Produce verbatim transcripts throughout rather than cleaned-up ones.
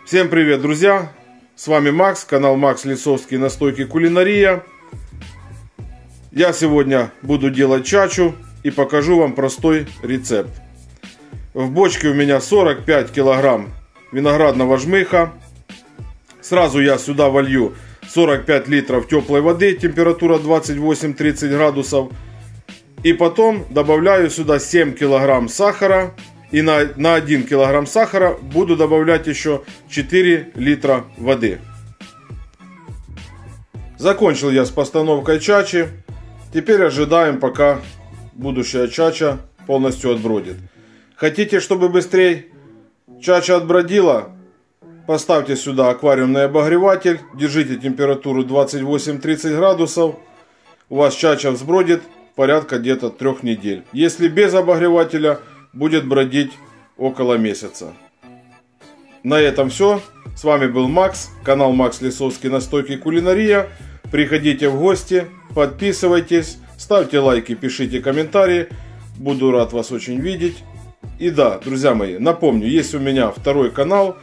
Всем привет, друзья! С вами Макс, канал Макс Лисовский, настойки кулинария. Я сегодня буду делать чачу и покажу вам простой рецепт. В бочке у меня сорок пять килограмм виноградного жмыха. Сразу я сюда волью сорок пять литров теплой воды, температура двадцать восемь — тридцать градусов. И потом добавляю сюда семь килограмм сахара. И на, на один килограмм сахара буду добавлять еще четыре литра воды. Закончил я с постановкой чачи. Теперь ожидаем, пока будущая чача полностью отбродит. Хотите, чтобы быстрее чача отбродила? Поставьте сюда аквариумный обогреватель. Держите температуру двадцать восемь — тридцать градусов. У вас чача взбродит порядка где-то трех недель. Если без обогревателя, будет бродить около месяца. На этом все. С вами был Макс, канал Макс Лисовский, настойки кулинария. Приходите в гости, подписывайтесь, ставьте лайки, пишите комментарии. Буду рад вас очень видеть. И да, друзья мои, напомню, есть у меня второй канал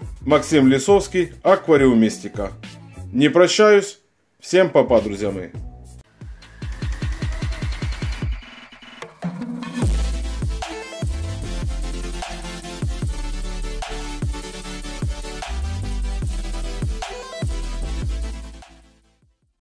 Максим Лисовский, аквариумистика. Не прощаюсь. Всем па-па, друзья мои.